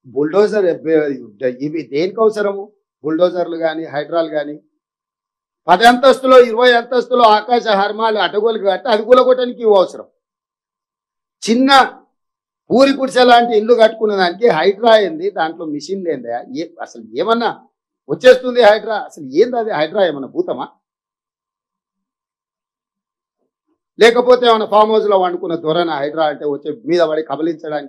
Bulldozer ఇవి దేనికి అవసరము? బుల్డోజర్లు కానీ హైడ్రాలు కానీ 10 అంతస్తులో 20 అంతస్తులో ఆకాశ హర్మాలు అటగోలు కట్టి అది కూలగొట్టడానికి ఇవి అవసరం. చిన్న పూరి గుడిసె లాంటి ఇల్లు కట్టుకున్న దానికి హైడ్రా ఏంది? దాంట్లో మిషన్లు ఏందా? అసలు ఏమన్నా వచ్చేస్తుంది హైడ్రా? అసలు ఏంది అది హైడ్రా? ఏమన్నా భూతమా? లేకపోతే ఏమన్నా ఫామ్ హౌస్లో వండుకున్న దొరన హైడ్రా అంటే వచ్చే మీద పడి కబలించడానికి?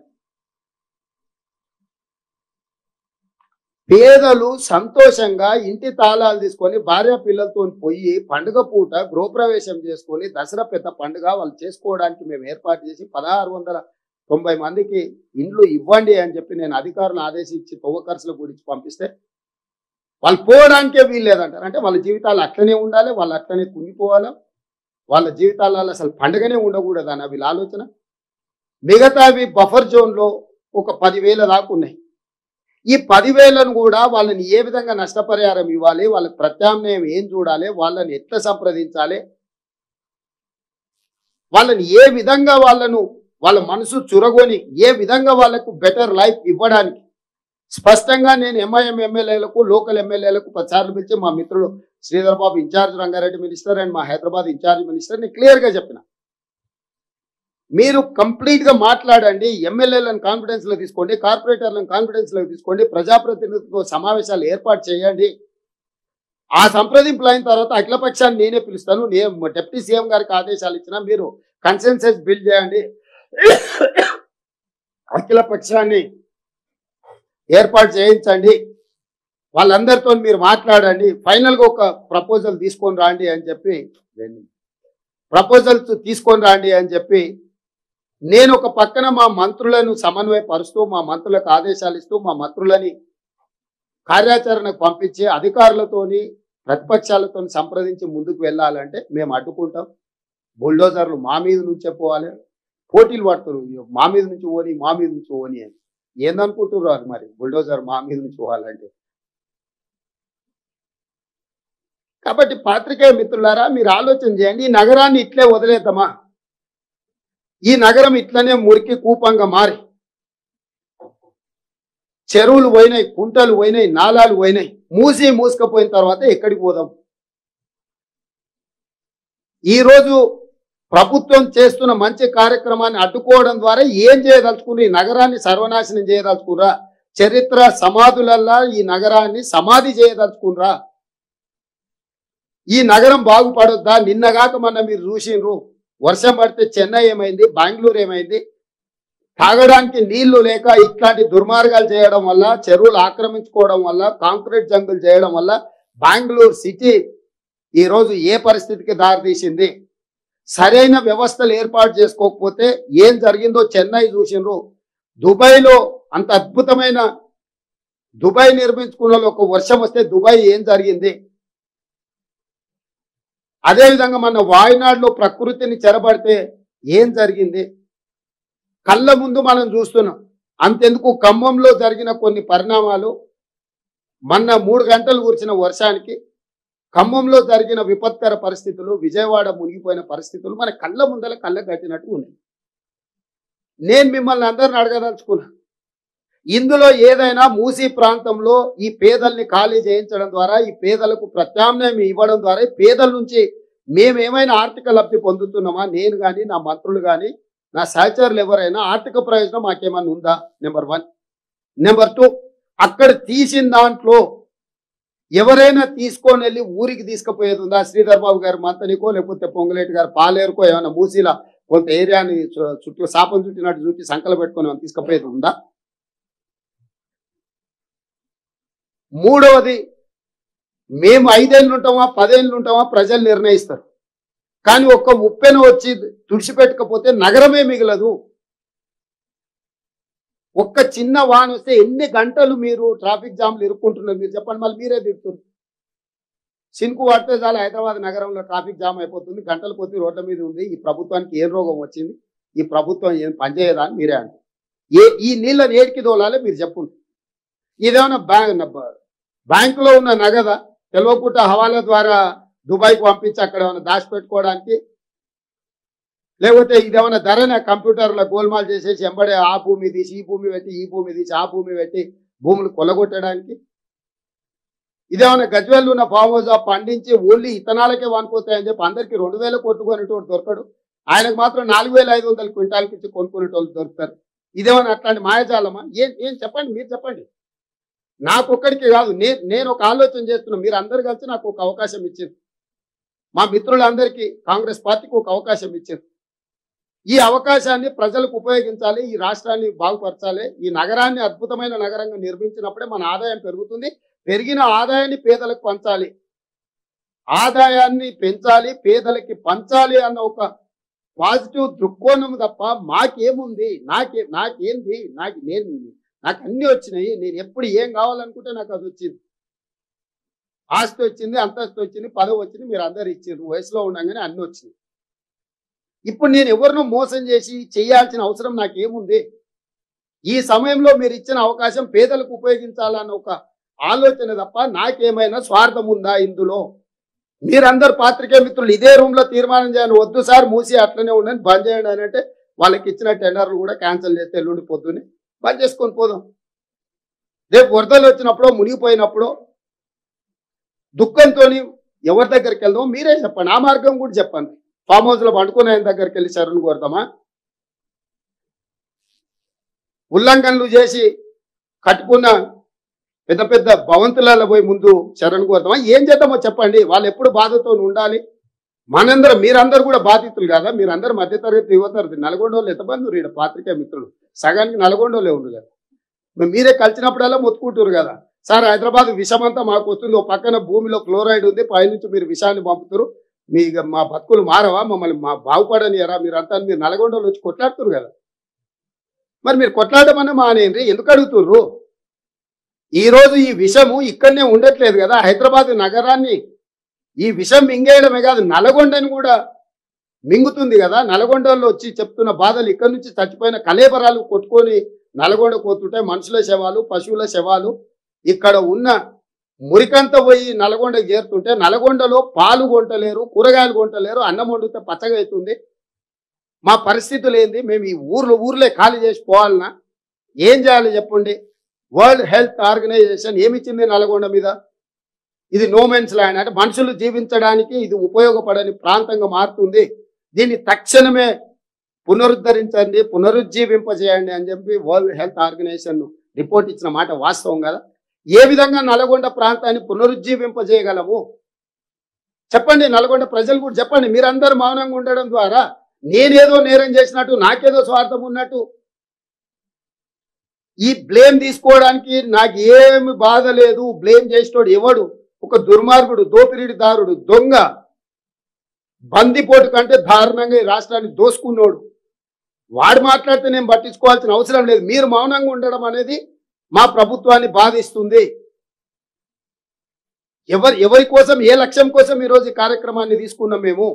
పేదలు సంతోషంగా ఇంటి తాళాలు తీసుకొని భార్య పిల్లలతో పోయి పండుగ పూట గృహప్రవేశం చేసుకొని దసరా పెద్ద పండుగ వాళ్ళు చేసుకోవడానికి మేము ఏర్పాటు చేసి 1690 మందికి ఇండ్లు ఇవ్వండి అని చెప్పి నేను అధికారులను ఆదేశించి తవ్వకర్సుల గురించి పంపిస్తే వాళ్ళు పోవడానికే వీలు లేదంటారు. అంటే వాళ్ళ జీవితాలు అట్లనే ఉండాలి, వాళ్ళు అట్లనే కుంగిపోవాలి, వాళ్ళ జీవితాలలో అసలు పండుగనే ఉండకూడదు అన్న వీళ్ళ ఆలోచన. మిగతావి బఫర్ జోన్లో ఒక 10,000 దాకా ఉన్నాయి. ఈ 10,000ను కూడా వాళ్ళని ఏ విధంగా నష్టపరిహారం ఇవ్వాలి, వాళ్ళకి ప్రత్యామ్నాయం ఏం చూడాలి, వాళ్ళని ఎట్లా సంప్రదించాలి, వాళ్ళని ఏ విధంగా వాళ్ళ మనసు చురగొని ఏ విధంగా వాళ్ళకు బెటర్ లైఫ్ ఇవ్వడానికి స్పష్టంగా నేను ఎంఐఎం ఎమ్మెల్యేలకు లోకల్ ఎమ్మెల్యేలకు 10 సార్లు పిలిచి మా మిత్రుడు Sridhar Babu incharge Rangareddy minister and మా హైదరాబాద్ ఇన్ఛార్జ్ మినిస్టర్ నేను క్లియర్గా చెప్పిన, మీరు కంప్లీట్గా మాట్లాడండి, ఎమ్మెల్యేలను కాన్ఫిడెన్స్లో తీసుకోండి, కార్పొరేటర్లను కాన్ఫిడెన్స్లో తీసుకోండి, ప్రజాప్రతినిధులతో సమావేశాలు ఏర్పాటు చేయండి. ఆ సంప్రదింపులు అయిన తర్వాత అఖిలపక్షాన్ని నేనే పిలుస్తాను, నేను డిప్యూటీ సీఎం గారికి ఆదేశాలు ఇచ్చిన, మీరు కన్సెన్సస్ బిల్డ్ చేయండి, అఖిలపక్షాన్ని ఏర్పాటు చేయించండి, వాళ్ళందరితో మీరు మాట్లాడండి, ఫైనల్గా ఒక ప్రపోజల్ తీసుకొని రాండి అని చెప్పి నేను ఒక పక్కన మా మంత్రులను సమన్వయపరుస్తూ మా మంత్రులకు ఆదేశాలు ఇస్తూ మా మంత్రులని కార్యాచరణకు పంపించి అధికారులతోని ప్రతిపక్షాలతో సంప్రదించి ముందుకు వెళ్ళాలంటే మేము అడ్డుకుంటాం. బుల్డోజర్లు మా మీద నుంచే పోవాలి, పోటీలు పడుతున్నారు మా మీద నుంచి ఓని అని. ఏందనుకుంటున్నారు మరి బుల్డోజర్ మా మీద నుంచి పోవాలంటే? కాబట్టి పాత్రికేయ మిత్రులారా, మీరు ఆలోచన చేయండి. ఈ నగరాన్ని ఇట్లే వదిలేద్దామా? ఈ నగరం ఇట్లనే మురికి కూపంగా మారి చెరువులు పోయినాయి, కుంటలు పోయినాయి, నాలాలు పోయినాయి, మూసుకపోయిన తర్వాత ఎక్కడికి పోదాం? ఈరోజు ప్రభుత్వం చేస్తున్న మంచి కార్యక్రమాన్ని అడ్డుకోవడం ద్వారా ఏం చేయదలుచుకుని ఈ నగరాన్ని సర్వనాశనం చేయదలుచుకురా? చరిత్ర సమాధులల్లా ఈ నగరాన్ని సమాధి చేయదలుచుకురా? ఈ నగరం బాగుపడొద్దా? నిన్నగాక మొన్న మీరు చూసిండ్రు, వర్షం పడితే చెన్నై ఏమైంది, బెంగళూరు ఏమైంది, తాగడానికి నీళ్లు లేక ఇట్లాంటి దుర్మార్గాలు చేయడం వల్ల, చెరువులు ఆక్రమించుకోవడం వల్ల, కాంక్రీట్ జంగులు చేయడం వల్ల బెంగళూరు సిటీ ఈరోజు ఏ పరిస్థితికి దారితీసింది? సరైన వ్యవస్థలు ఏర్పాటు చేసుకోకపోతే ఏం జరిగిందో చెన్నై చూసిండ్రు. దుబాయ్లో అంత అద్భుతమైన దుబాయ్ నిర్మించుకున్న ఒక వర్షం వస్తే దుబాయ్ ఏం జరిగింది? అదేవిధంగా మన వాయనాడులో ప్రకృతిని చెరబడితే ఏం జరిగింది? కళ్ళ ముందు మనం చూస్తున్నాం. అంతెందుకు ఖమ్మంలో జరిగిన కొన్ని పరిణామాలు, మొన్న 3 గంటలు కురిసిన వర్షానికి ఖమ్మంలో జరిగిన విపత్కర పరిస్థితులు, విజయవాడ మునిగిపోయిన పరిస్థితులు మన కళ్ళ ముందల కళ్ళ కట్టినట్టు ఉన్నాయి. నేను మిమ్మల్ని అందరిని అడగదలుచుకున్నా, ఇందులో ఏదైనా మూసీ ప్రాంతంలో ఈ పేదల్ని ఖాళీ చేయించడం ద్వారా, ఈ పేదలకు ప్రత్యామ్నాయం ఇవ్వడం ద్వారా ఈ పేదల నుంచి మేమేమైనా ఆర్థిక లబ్ధి పొందుతున్నామా? నేను కానీ, నా మంత్రులు కానీ, నా సహచరులు ఎవరైనా ఆర్థిక ప్రయోజనం మాకేమన్నా ఉందా? నెంబర్ 1. నెంబర్ 2, అక్కడ తీసిన దాంట్లో ఎవరైనా తీసుకొని వెళ్ళి ఊరికి తీసుకుపోయేది ఉందా? శ్రీధర్ బాబు గారు మంతనికో లేకపోతే పొంగులేటి గారు పాలేరుకో ఏమైనా మూసీలా కొంత ఏరియాని చుట్టూ శాపం చుట్టినట్టు చుట్టి సంకలు పెట్టుకొని ఏమైనా తీసుకుపోయేది ఉందా? మూడవది, మేము 5 ఏళ్ళు ఉంటామా 10 ఏళ్ళు ఉంటామా ప్రజలు నిర్ణయిస్తారు. కానీ ఒక్క ఉప్పెన వచ్చి తుడిచిపెట్టకపోతే నగరమే మిగలదు. ఒక్క చిన్న వాన వస్తే ఎన్ని గంటలు మీరు ట్రాఫిక్ జామ్లు ఇరుక్కుంటున్నారు మీరు చెప్పండి. మళ్ళీ మీరే తిడుతున్నారు. సినుకు పడితే చాలా హైదరాబాద్ నగరంలో ట్రాఫిక్ జామ్ అయిపోతుంది, గంటల కొద్ది రోడ్ల మీద ఉంది. ఈ ప్రభుత్వానికి ఏం రోగం వచ్చింది? ఈ ప్రభుత్వం ఏం పనిచేయదా అని మీరే అంటారు. ఈ నీళ్ళని ఏడికి దోలాలి మీరు చెప్పండి. ఇదేమన్నా బ్యాంకులో ఉన్న నగద తెలియకుండా హవాలా ద్వారా దుబాయ్కి పంపించి అక్కడ ఏమైనా దాచిపెట్టుకోవడానికి? లేకపోతే ఇదేమన్నా ధరనే కంప్యూటర్ల గోల్మాల్ చేసేసి ఎంబడే ఆ భూమి తీసి ఈ భూమి పెట్టి ఈ భూమి తీసి ఆ భూమి పెట్టి భూములు కొల్లగొట్టడానికి? ఇదేమన్నా గజ్వేల్ ఉన్న ఫామ్ హౌస్ పండించి ఓన్లీ ఇతనాలకే వనుకోతాయని చెప్పి అందరికి 2,000 కొట్టుకునేటోడు దొరకడు, ఆయనకు మాత్రం 4,500 క్వింటాలకి ఇచ్చి కొనుక్కునేటోళ్ళు దొరుకుతారు. ఇదేమన్నా అట్లాంటి మాయాజాలమా? ఏం చెప్పండి, మీరు చెప్పండి. నాకొక్కడికి కాదు, నేను ఒక ఆలోచన చేస్తున్నా. మీరు అందరు కలిసి నాకు ఒక అవకాశం ఇచ్చారు, మా మిత్రులందరికీ కాంగ్రెస్ పార్టీకి ఒక అవకాశం ఇచ్చారు. ఈ అవకాశాన్ని ప్రజలకు ఉపయోగించాలి, ఈ రాష్ట్రాన్ని బాగుపరచాలి, ఈ నగరాన్ని అద్భుతమైన నగరంగా నిర్మించినప్పుడే మన ఆదాయం పెరుగుతుంది. పెరిగిన ఆదాయాన్ని పేదలకు పంచాలి, ఆదాయాన్ని పెంచాలి, పేదలకి పంచాలి అన్న ఒక పాజిటివ్ దృక్కోణం తప్ప మాకేముంది, నాకేంది, నాకు అన్ని వచ్చినాయి. నేను ఎప్పుడు ఏం కావాలనుకుంటే నాకు అది వచ్చింది. ఆస్తి వచ్చింది, అంతస్తు వచ్చింది, పదవి వచ్చింది, మీరు అందరు ఇచ్చారు. వయసులో ఉండగానే అన్ని వచ్చినాయి. ఇప్పుడు నేను ఎవరినో మోసం చేసి చేయాల్సిన అవసరం నాకేముంది? ఈ సమయంలో మీరు ఇచ్చిన అవకాశం పేదలకు ఉపయోగించాలన్న ఒక ఆలోచన తప్ప నాకేమైనా స్వార్థం ఉందా ఇందులో? మీరందరు పాత్రికేయ మిత్రులు ఇదే రూమ్ లో తీర్మానం చేయండి, వద్దు సార్ మూసి అట్లనే ఉండని బంద్ చేయండి అని అంటే వాళ్ళకి ఇచ్చిన టెండర్లు కూడా క్యాన్సిల్ చేస్తే ఎల్లుండి పొద్దున్నే బంద్ చేసుకొని పోదాం. రేపు వరదలు వచ్చినప్పుడు మునిగిపోయినప్పుడు దుఃఖంతో ఎవరి దగ్గరికి వెళ్దాం మీరే చెప్పండి, ఆ మార్గం కూడా చెప్పండి. ఫామ్ హౌస్ లో పండుకునే ఆయన దగ్గరికి వెళ్ళి శరణు కోరుతామా? ఉల్లంఘనలు చేసి కట్టుకున్న పెద్ద పెద్ద భవంతులలో పోయి ముందు శరణు కోరుతామా? ఏం చేద్దామో చెప్పండి. వాళ్ళు ఎప్పుడు బాధతో ఉండాలి? మనందరం, మీరందరూ కూడా బాధితులు కదా, మీరందరూ మధ్యతరగతి యువతరగతి. నల్గొండోళ్ళు ఎంతమంది ఈడ పాత్రికేయ మిత్రులు, సగానికి నల్గొండోళ్ళే ఉంది కదా. మీరే కలిసినప్పుడల్లా మొత్తుకుంటారు కదా, సార్ హైదరాబాద్ విషమంతా మాకు వస్తుంది, ఓ పక్కన భూమిలో క్లోరైడ్ ఉంది, పైనుంచి మీరు విషాన్ని పంపుతారు, మా బతుకులు మారవా, మమ్మల్ని బాగుపడనియరా మీరంతా? మీరు నల్గొండోళ్ళు వచ్చి కొట్లాడుతున్నారు కదా, మరి మీరు కొట్లాడమని మానేయండి, ఎందుకు అడుగుతుర్రు? ఈరోజు ఈ విషము ఇక్కడనే ఉండట్లేదు కదా, హైదరాబాద్ నగరాన్ని ఈ విషం మింగేయడమే కాదు నల్గొండని కూడా మింగుతుంది కదా. నల్గొండలో వచ్చి చెప్తున్న బాధలు, ఇక్కడ నుంచి చచ్చిపోయిన కలేబరాలు కొట్టుకొని నల్గొండ పోతుంటే మనుషుల శవాలు, పశువుల శవాలు, ఇక్కడ ఉన్న మురికంతా పోయి నల్గొండకి చేరుతుంటే నల్గొండలో పాలు కొంటలేరు, కూరగాయలు కొంటలేరు, అన్నం వండితే పచ్చగా అవుతుంది. మా పరిస్థితులు ఏంది? మేము ఈ ఊర్లే ఖాళీ చేసి పోవాలన్నా? ఏం చేయాలి చెప్పండి? వరల్డ్ హెల్త్ ఆర్గనైజేషన్ ఏమిచ్చింది నల్గొండ మీద? ఇది నోమెన్స్ ల్యాండ్, అంటే మనుషులు జీవించడానికి ఇది ఉపయోగపడని ప్రాంతంగా మారుతుంది, దీన్ని తక్షణమే పునరుద్ధరించండి, పునరుజ్జీవింపజేయండి అని చెప్పి వరల్డ్ హెల్త్ ఆర్గనైజేషన్ రిపోర్ట్ ఇచ్చిన మాట వాస్తవం కదా. ఏ విధంగా నల్గొండ ప్రాంతాన్ని పునరుజ్జీవింపజేయగలము చెప్పండి? నల్గొండ ప్రజలు కూడా చెప్పండి. మీరందరూ మౌనంగా ఉండడం ద్వారా నేనేదో నేరం చేసినట్టు, నాకేదో స్వార్థం ఉన్నట్టు ఈ బ్లేమ్ తీసుకోవడానికి నాకు ఏమి బాధ లేదు. బ్లేమ్ చేసేటోడు ఎవడు? ఒక దుర్మార్గుడు, దోపిడీదారుడు, దొంగ, బందిపోటు కంటే దారుణంగా ఈ రాష్ట్రాన్ని దోసుకున్నోడు. వాడు మాట్లాడితే నేను పట్టించుకోవాల్సిన అవసరం లేదు. మీరు మౌనంగా ఉండడం అనేది మా ప్రభుత్వాన్ని బాధిస్తుంది. ఎవరి కోసం, ఏ లక్ష్యం కోసం ఈరోజు ఈ కార్యక్రమాన్ని తీసుకున్నాం? మేము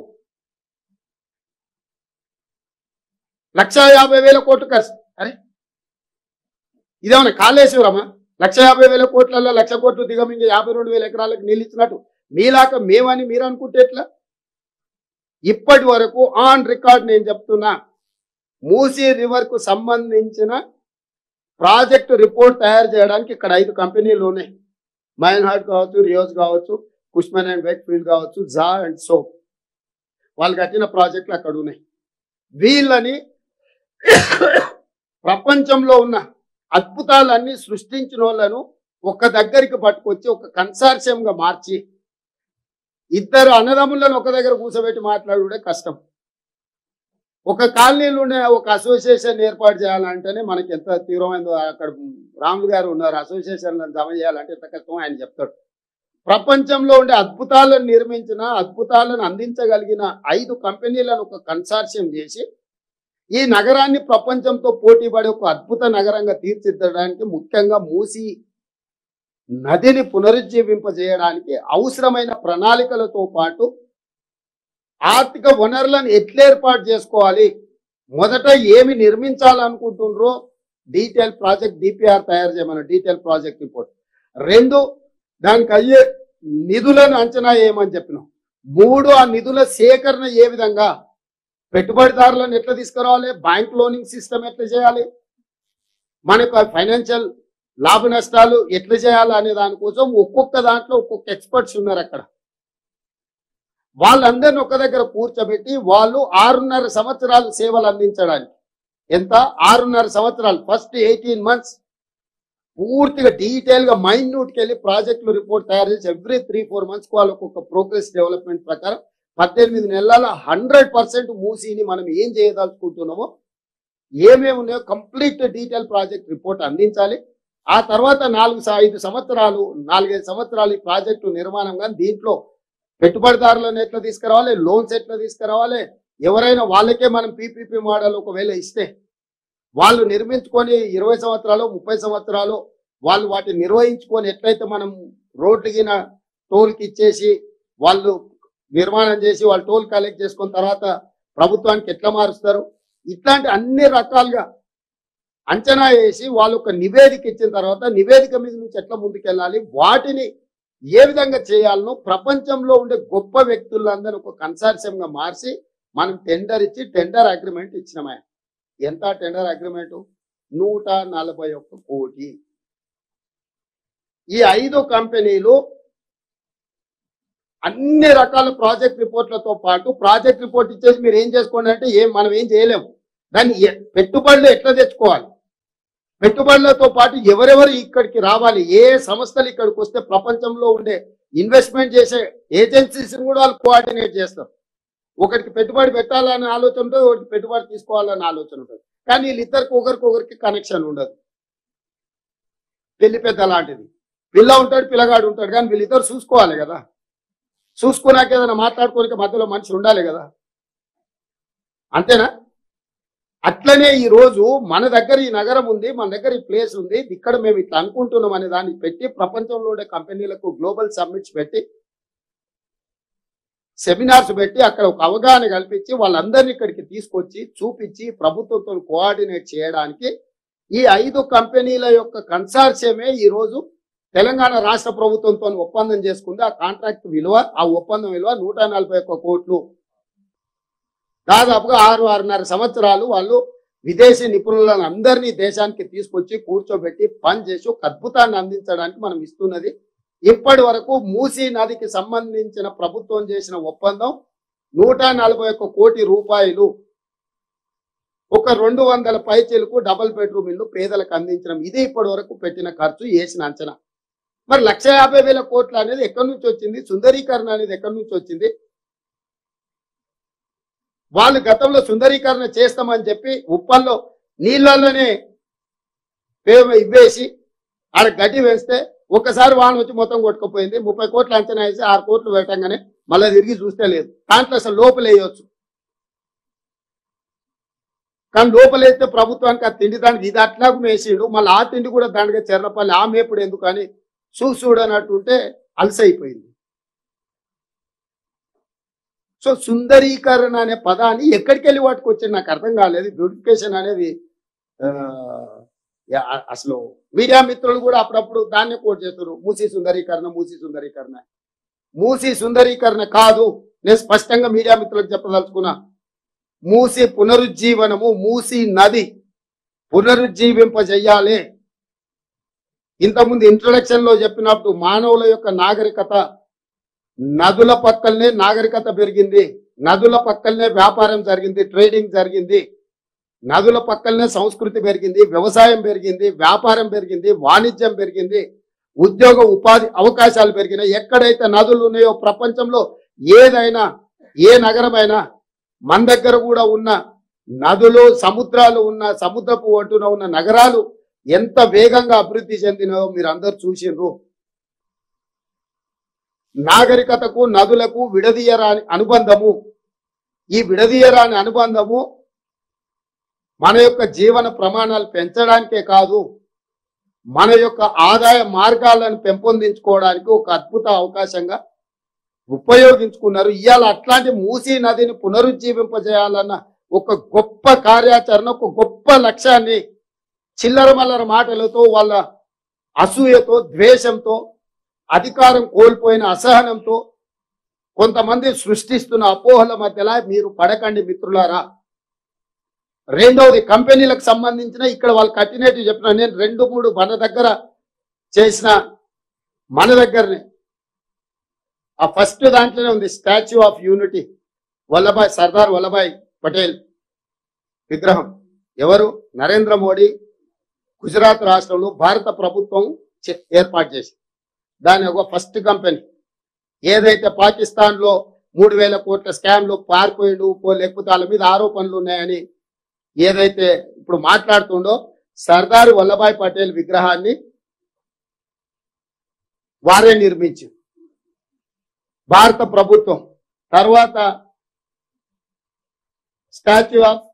1,50,000 కోట్లు ఖర్చు. అరే ఇదేమన్నా కాళేశ్వరమా? 1,50,000 కోట్లలో 1,00,000 కోట్లు దిగమింగి 52,000 ఎకరాలకు నీళ్ళు ఇచ్చినట్టు మీలాక మేమని మీరు అనుకుంటే ఎట్లా? ఇప్పటి వరకు ఆన్ రికార్డ్ నేను చెప్తున్నా, మూసీ రివర్ కు సంబంధించిన ప్రాజెక్టు రిపోర్ట్ తయారు చేయడానికి ఇక్కడ 5 కంపెనీలు ఉన్నాయి. మైన్ హార్ట్ కావచ్చు, రియోజ్ కావచ్చు, కుష్మన్ అండ్ వేక్ఫీల్డ్ కావచ్చు, జా అండ్ సోప్, వాళ్ళు కట్టిన ప్రాజెక్టులు అక్కడ ఉన్నాయి. వీళ్ళని ప్రపంచంలో ఉన్న అద్భుతాలన్నీ సృష్టించిన వాళ్ళను ఒక దగ్గరికి పట్టుకొచ్చి ఒక కన్సార్షియంగా మార్చి ఇద్దరు అన్నదమ్ములను ఒక దగ్గర కూర్చోబెట్టి మాట్లాడుడే కష్టం. ఒక కాలనీలోనే ఒక అసోసియేషన్ ఏర్పాటు చేయాలంటేనే మనకి ఎంత తీవ్రమైందో. అక్కడ రాములు గారు ఉన్నారు, అసోసియేషన్లను జమ చేయాలంటే ఎంత కష్టమో ఆయన చెప్తాడు. ప్రపంచంలో ఉండే అద్భుతాలను నిర్మించిన, అద్భుతాలను అందించగలిగిన 5 కంపెనీలను ఒక కన్సార్షియం చేసి ఈ నగరాన్ని ప్రపంచంతో పోటీ పడే ఒక అద్భుత నగరంగా తీర్చిదిద్దడానికి, ముఖ్యంగా మూసీ నదిని పునరుజ్జీవింపజేయడానికి అవసరమైన ప్రణాళికలతో పాటు ఆర్థిక వనరులను ఎట్లా ఏర్పాటు చేసుకోవాలి, మొదట ఏమి నిర్మించాలనుకుంటున్నారో డీటెయిల్ ప్రాజెక్ట్ డిపిఆర్ తయారు చేయమని, డీటెయిల్ ప్రాజెక్ట్ రిపోర్ట్. 2 దానికి అయ్యే నిధులను అంచనా వేయమని చెప్పినాం. 3 ఆ నిధుల సేకరణ ఏ విధంగా, పెట్టుబడిదారులను ఎట్లా తీసుకురావాలి, బ్యాంక్ లోనింగ్ సిస్టమ్ ఎట్లా చేయాలి, మనకు ఫైనాన్షియల్ లాభ నష్టాలు ఎట్లా చేయాలి అనే దానికోసం ఒక్కొక్క దాంట్లో ఒక్కొక్క ఎక్స్పర్ట్స్ ఉన్నారు అక్కడ. వాళ్ళందరిని ఒక దగ్గర కూర్చోబెట్టి వాళ్ళు 6.5 సంవత్సరాలు సేవలు అందించడానికి, ఎంత 6.5 సంవత్సరాలు, ఫస్ట్ 18 months పూర్తిగా డీటెయిల్ గా మైన్యూట్కి వెళ్ళి ప్రాజెక్టులు రిపోర్ట్ తయారు చేసి ఎవ్రీ 3-4 months వాళ్ళు ఒక్కొక్క ప్రోగ్రెస్ డెవలప్మెంట్ ప్రకారం 18 నెలల 100% మూసీని మనం ఏం చేయదలుచుకుంటున్నామో, ఏమేమి ఉన్నాయో కంప్లీట్ డీటెయిల్ ప్రాజెక్ట్ రిపోర్ట్ అందించాలి. ఆ తర్వాత 4-5 సంవత్సరాలు 4-5 సంవత్సరాలు ఈ ప్రాజెక్టు నిర్మాణం, కానీ దీంట్లో పెట్టుబడిదారులను ఎట్లా తీసుకురావాలి, లోన్స్ ఎట్లా తీసుకురావాలి, ఎవరైనా వాళ్ళకే మనం పీపీపీ మోడల్ ఒకవేళ ఇస్తే వాళ్ళు నిర్మించుకొని 20 సంవత్సరాలు 30 సంవత్సరాలు వాళ్ళు వాటిని నిర్వహించుకొని ఎట్లయితే మనం రోడ్డుకిన టోల్కి ఇచ్చేసి వాళ్ళు నిర్మాణం చేసి వాళ్ళు టోల్ కలెక్ట్ చేసుకున్న తర్వాత ప్రభుత్వానికి ఎట్లా మారుస్తారు, ఇట్లాంటి అన్ని రకాలుగా అంచనా వేసి వాళ్ళు ఒక నివేదిక ఇచ్చిన తర్వాత నివేదిక మీద నుంచి ఎట్లా ముందుకెళ్ళాలి, వాటిని ఏ విధంగా చేయాలనో ప్రపంచంలో ఉండే గొప్ప వ్యక్తులందరూ ఒక కన్సార్షియంగా మార్చి మనం టెండర్ ఇచ్చి టెండర్ అగ్రిమెంట్ ఇచ్చినామా. ఎంత టెండర్ అగ్రిమెంట్? 141 కోటి. ఈ 5 కంపెనీలు అన్ని రకాల ప్రాజెక్ట్ రిపోర్ట్లతో పాటు ప్రాజెక్ట్ రిపోర్ట్ ఇచ్చేసి మీరు ఏం చేసుకోండి అంటే మనం ఏం చేయలేము. దాన్ని పెట్టుబడులు ఎట్లా తెచ్చుకోవాలి, పెట్టుబడులతో పాటు ఎవరెవరు ఇక్కడికి రావాలి, ఏ సంస్థలు ఇక్కడికి వస్తే ప్రపంచంలో ఉండే ఇన్వెస్ట్మెంట్ చేసే ఏజెన్సీస్ కూడా వాళ్ళు కోఆర్డినేట్ చేస్తారు. ఒకరికి పెట్టుబడి పెట్టాలనే ఆలోచన ఉంటుంది, ఒకరికి పెట్టుబడి తీసుకోవాలనే ఆలోచన ఉంటుంది, కానీ వీళ్ళిద్దరికి ఒకరికొకరికి కనెక్షన్ ఉండదు. పెళ్లి పెద్ద లాంటిది, పిల్ల ఉంటాడు పిల్లగాడు ఉంటాడు, కానీ వీళ్ళిద్దరు చూసుకోవాలి కదా, చూసుకున్నాక ఏదైనా మాట్లాడుకోనికి మధ్యలో మనిషి ఉండాలి కదా, అంతేనా? అట్లనే ఈ రోజు మన దగ్గర ఈ నగరం ఉంది, మన దగ్గర ఈ ప్లేస్ ఉంది, ఇక్కడ మేము ఇట్లా అనుకుంటున్నాం అనే దాన్ని పెట్టి ప్రపంచంలో ఉండే కంపెనీలకు గ్లోబల్ సమ్మిట్స్ పెట్టి సెమినార్స్ పెట్టి అక్కడ ఒక అవగాహన కల్పించి వాళ్ళందరినీ ఇక్కడికి తీసుకొచ్చి చూపించి ప్రభుత్వంతో కోఆర్డినేట్ చేయడానికి ఈ 5 కంపెనీల యొక్క కన్సార్షియమే ఈరోజు తెలంగాణ రాష్ట్ర ప్రభుత్వంతో ఒప్పందం చేసుకుంది. ఆ కాంట్రాక్ట్ విలువ, ఆ ఒప్పందం విలువ 141 కోట్లు. దాదాపుగా 6-6.5 సంవత్సరాలు వాళ్ళు విదేశీ నిపుణులను అందరినీ దేశానికి తీసుకొచ్చి కూర్చోబెట్టి పని చేసి ఒక అద్భుతాన్ని అందించడానికి మనం ఇస్తున్నది. ఇప్పటి వరకు మూసీ నదికి సంబంధించిన ప్రభుత్వం చేసిన ఒప్పందం 141 కోటి రూపాయలు. ఒక 200 పైచీలకు డబుల్ బెడ్రూమ్ ఇల్లు పేదలకు అందించడం, ఇది ఇప్పటి వరకు పెట్టిన ఖర్చు, వేసిన అంచనా. మరి 1,50,000 కోట్లు అనేది ఎక్కడి నుంచి వచ్చింది, సుందరీకరణ అనేది ఎక్కడి నుంచి వచ్చింది? వాళ్ళు గతంలో సుందరీకరణ చేస్తామని చెప్పి ఉప్పల్లో నీళ్ళల్లోనే ఇవ్వేసి ఆడ గడ్డి వేస్తే ఒక్కసారి వాన వచ్చి మొత్తం కొట్టుకుపోయింది. 30 కోట్లు అంచనా వేసి 6 కోట్లు పెట్టంగానే మళ్ళీ తిరిగి చూస్తే లేదు. దాంట్లో అసలు లోపలేయచ్చు, కానీ లోపలేస్తే ప్రభుత్వానికి ఆ తిండి దానికి ఇది అట్లాగూ వేసిండు, మళ్ళీ ఆ తిండి కూడా దానిగా చెర్రపల్లి ఆ మేపుడు ఎందుకు అని చూడనట్టుంటే అలసైపోయింది. సో సుందరీకరణ అనే పదాన్ని ఎక్కడికి వెళ్ళి పట్టుకొచ్చింది నాకు అర్థం కాలేదు. బ్యూటిఫికేషన్ అనేది అసలు మీడియా మిత్రులు కూడా అప్పుడప్పుడు దాన్ని కోట్ చేస్తారు, మూసీ సుందరీకరణ, మూసీ సుందరీకరణ. మూసీ సుందరీకరణ కాదు, నేను స్పష్టంగా మీడియా మిత్రులకు చెప్పదలుచుకున్నా. మూసీ పునరుజ్జీవనము, మూసీ నది పునరుజ్జీవింపజేయాలి. ఇంతకుముందు ఇంట్రొడక్షన్ లో చెప్పినప్పుడు మానవుల యొక్క నాగరికత, నదుల పక్కలనే నాగరికత పెరిగింది, నదుల పక్కలనే వ్యాపారం జరిగింది, ట్రేడింగ్ జరిగింది, నదుల పక్కలనే సంస్కృతి పెరిగింది, వ్యవసాయం పెరిగింది, వ్యాపారం పెరిగింది, వాణిజ్యం పెరిగింది, ఉద్యోగ ఉపాధి అవకాశాలు పెరిగినాయి. ఎక్కడైతే నదులు ఉన్నాయో ప్రపంచంలో ఏదైనా ఏ నగరమైనా మన దగ్గర కూడా ఉన్న నదులు, సముద్రాలు ఉన్న, సముద్రపు ఒడ్డున ఉన్న నగరాలు ఎంత వేగంగా అభివృద్ధి చెందినాయో మీరు అందరు చూసిండ్రు. నాగరికతకు నదులకు విడదీయరాని అనుబంధము, ఈ విడదీయరాని అనుబంధము మన యొక్క జీవన ప్రమాణాలు పెంచడానికే కాదు, మన యొక్క ఆదాయ మార్గాలను పెంపొందించుకోవడానికి ఒక అద్భుత అవకాశంగా ఉపయోగించుకున్నారు. ఇవాళ అట్లాంటి మూసీ నదిని పునరుజ్జీవింపజేయాలన్న ఒక గొప్ప కార్యాచరణ, ఒక గొప్ప లక్ష్యాన్ని చిల్లర మల్లర మాటలతో, వాళ్ళ అసూయతో, ద్వేషంతో, అధికారం కోల్పోయిన అసహనంతో కొంతమంది సృష్టిస్తున్న అపోహల మధ్యలో మీరు పడకండి మిత్రులారా. రెండవది, కంపెనీలకు సంబంధించిన ఇక్కడ వాళ్ళు కట్టినట్టు చెప్పిన నేను 2-3 మన దగ్గర చేసిన, మన దగ్గరనే ఆ ఫస్ట్ దాంట్లోనే ఉంది Statue of Unity, Sardar Vallabhbhai Patel విగ్రహం. ఎవరు? నరేంద్ర మోడీ గుజరాత్ రాష్ట్రంలో భారత ప్రభుత్వం ఏర్పాటు చేసింది. దాని ఒక ఫస్ట్ కంపెనీ. ఏదైతే పాకిస్తాన్ లో 3,000 కోట్ల స్కామ్ లో పారిపోయిండు, లేకపోతే వాళ్ళ మీద ఆరోపణలు ఉన్నాయని ఏదైతే ఇప్పుడు మాట్లాడుతుండో, సర్దార్ వల్లభాయ్ పటేల్ విగ్రహాన్ని వారే నిర్మించి భారత ప్రభుత్వం. తర్వాత స్టాచ్యూ ఆఫ్,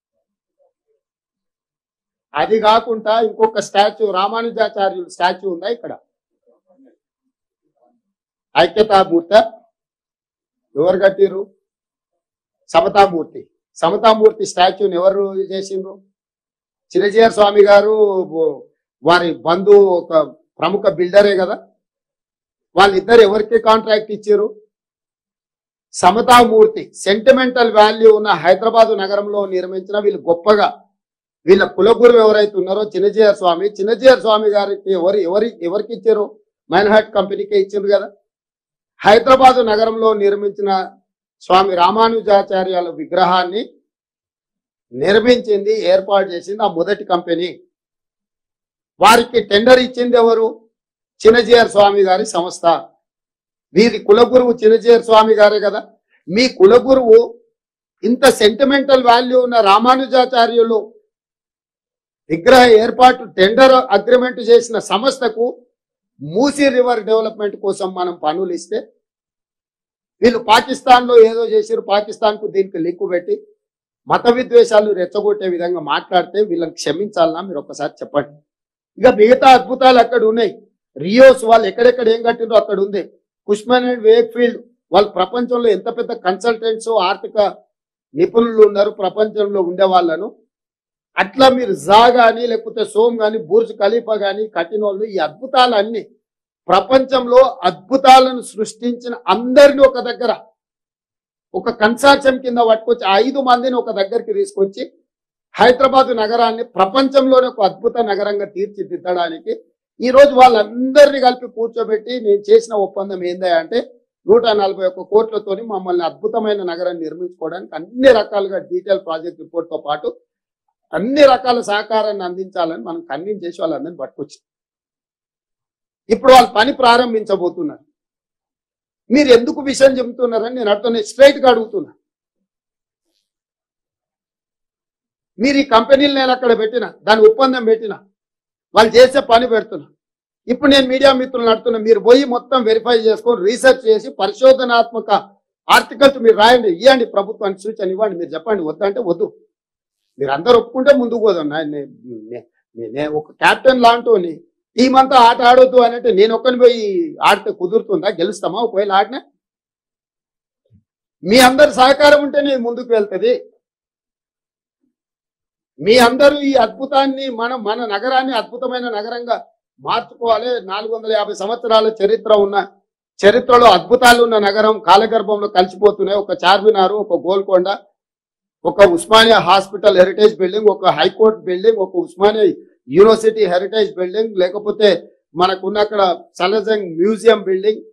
అది కాకుండా ఇంకొక స్టాచ్యూ రామానుజాచార్యులు స్టాచ్యూ ఉందా ఇక్కడ? ఐక్యతామూర్తి ఎవరు కట్టిరు? సమతామూర్తి స్టాచ్యూని ఎవరు చేసిండ్రు? చిన్నజీఆర్ స్వామి గారు వారి బంధువు, ఒక ప్రముఖ బిల్డరే కదా. వాళ్ళిద్దరు ఎవరికి కాంట్రాక్ట్ ఇచ్చారు? సమతామూర్తి సెంటిమెంటల్ వాల్యూ ఉన్న హైదరాబాద్ నగరంలో నిర్మించిన వీళ్ళు గొప్పగా, వీళ్ళ కులగురు ఎవరైతే ఉన్నారో చిన్నజీఆర్ స్వామి గారికి ఎవరికి ఇచ్చారు? మైన్హార్ట్ కంపెనీకే ఇచ్చారు కదా. హైదరాబాద్ నగరంలో నిర్మించిన స్వామి రామానుజాచార్యాల విగ్రహాన్ని నిర్మించింది, ఏర్పాటు చేసింది ఆ మొదటి కంపెనీ. వారికి టెండర్ ఇచ్చింది ఎవరు? చిన్నజీఆర్ స్వామి గారి సంస్థ. వీరి కులగురువు చిన్నజీఆర్ స్వామి గారే కదా. మీ కులగురువు ఇంత సెంటిమెంటల్ వాల్యూ ఉన్న రామానుజాచార్యులు విగ్రహ ఏర్పాటు టెండర్ అగ్రిమెంట్ చేసిన సంస్థకు మూసీ రివర్ డెవలప్మెంట్ కోసం మనం పనులు ఇస్తే వీళ్ళు పాకిస్తాన్ లో ఏదో చేశారు, పాకిస్తాన్ కు దీనికి లింకు పెట్టి మత విద్వేషాలు రెచ్చగొట్టే విధంగా మాట్లాడితే వీళ్ళని క్షమించాలన్నా మీరు ఒక్కసారి చెప్పండి. ఇక మిగతా అద్భుతాలు అక్కడ ఉన్నాయి. రియోస్ వాళ్ళు ఎక్కడెక్కడ ఏం కట్టిందో అక్కడ ఉంది. కుష్మన్ అండ్ వేక్ఫీల్డ్ వాళ్ళు ప్రపంచంలో ఎంత పెద్ద కన్సల్టెంట్స్, ఆర్థిక నిపుణులు ఉన్నారు ప్రపంచంలో ఉండే వాళ్ళను. అట్లా మీరు జా కానీ లేకపోతే సోమ్ కానీ బుర్జ్ ఖలీఫా కానీ కట్టిన వాళ్ళు ఈ అద్భుతాలన్నీ ప్రపంచంలో అద్భుతాలను సృష్టించిన అందరినీ ఒక దగ్గర ఒక కన్సార్షియం కింద పట్టుకొచ్చి 5 మందిని ఒక దగ్గరికి తీసుకొచ్చి హైదరాబాద్ నగరాన్ని ప్రపంచంలోనే ఒక అద్భుత నగరంగా తీర్చిదిద్దడానికి ఈ రోజు వాళ్ళందరినీ కలిపి కూర్చోబెట్టి నేను చేసిన ఒప్పందం ఏందా అంటే 141 కోట్లతోని మమ్మల్ని అద్భుతమైన నగరాన్ని నిర్మించుకోవడానికి అన్ని రకాలుగా డీటెయిల్ ప్రాజెక్ట్ రిపోర్ట్తో పాటు అన్ని రకాల సహకారాన్ని అందించాలని మనం కన్విన్స్ చేసి వాళ్ళందరినీ పట్టుకొచ్చి ఇప్పుడు వాళ్ళు పని ప్రారంభించబోతున్నారు. మీరు ఎందుకు విషయం చెబుతున్నారని నేను అర్థం స్ట్రైట్ గా అడుగుతున్నా. మీరు ఈ కంపెనీలు నేను అక్కడ పెట్టిన, దాని ఒప్పందం పెట్టిన, వాళ్ళు చేసే పని పెడుతున్నా. ఇప్పుడు నేను మీడియా మిత్రులను అడుగుతున్నా, మీరు పోయి మొత్తం వెరిఫై చేసుకొని రీసెర్చ్ చేసి పరిశోధనాత్మక ఆర్టికల్స్ మీరు రాయండి, ఇవ్వండి, ప్రభుత్వానికి సూచన ఇవ్వండి. మీరు చెప్పండి వద్దంటే వద్దు, మీరు అందరు ఒప్పుకుంటే ముందుకు పోదన్నా. నేను ఒక క్యాప్టెన్ లాంటి టీం అంతా ఆట ఆడొద్దు అని అంటే నేను ఒక్కని పోయి ఆడితే కుదురుతుందా? గెలుస్తామా? ఒకవేళ ఆడినా మీ అందరి సహకారం ఉంటే నేను ముందుకు వెళ్తుంది. మీ అందరూ ఈ అద్భుతాన్ని మన నగరాన్ని అద్భుతమైన నగరంగా మార్చుకోవాలి. 450 సంవత్సరాల చరిత్ర ఉన్న, చరిత్రలో అద్భుతాలు ఉన్న నగరం కాలగర్భంలో కలిసిపోతున్నాయి. ఒక చార్మినారు, ఒక గోల్కొండ, ఒక ఉస్మానియా హాస్పిటల్ హెరిటేజ్ బిల్డింగ్, ఒక హైకోర్టు బిల్డింగ్, ఒక ఉస్మానియా యూనివర్సిటీ హెరిటేజ్ బిల్డింగ్, లేకపోతే మనకున్న అక్కడ సలజంగ్ మ్యూజియం బిల్డింగ్,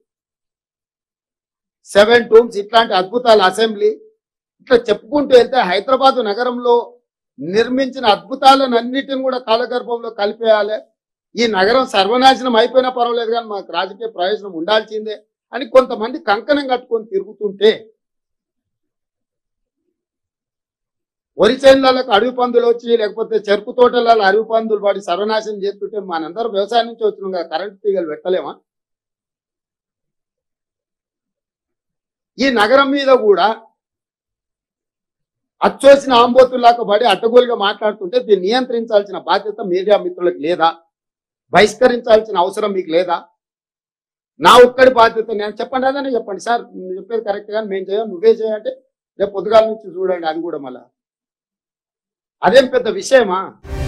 7 టూమ్స్, ఇట్లాంటి అద్భుతాల అసెంబ్లీ, ఇట్లా చెప్పుకుంటూ వెళ్తే హైదరాబాద్ నగరంలో నిర్మించిన అద్భుతాలను అన్నిటిని కూడా కాలగర్భంలో కలిపేయాలి. ఈ నగరం సర్వనాశనం అయిపోయినా పర్వాలేదు కానీ మాకు రాజకీయ ప్రయోజనం ఉండాల్సిందే అని కొంతమంది కంకణం కట్టుకొని తిరుగుతుంటే, వరి చేనులకు అడవి పందులు వచ్చి లేకపోతే చెరుకు తోటలలో అడవి పందులు పడి సర్వనాశనం చేస్తుంటే మనందరం వ్యవసాయం నుంచి వచ్చినాం కదా, కరెంటు తీగలు పెట్టలేమా? ఈ నగరం మీద కూడా అచ్చోసిన ఆంబోతుల్లాగా పడి అడ్డగోలుగా మాట్లాడుతుంటే దీన్ని నియంత్రించాల్సిన బాధ్యత మీడియా మిత్రులకు లేదా? బహిష్కరించాల్సిన అవసరం మీకు లేదా? నా ఒక్కడి బాధ్యత నేను చెప్పండి, అదనే చెప్పండి. సార్ నువ్వు చెప్పేది కరెక్ట్ గా మేము చేయం, నువ్వే చేయంటే రేపు పొద్దుగాల నుంచి చూడండి, అది కూడా మళ్ళా అదేం పెద్ద విషయమా?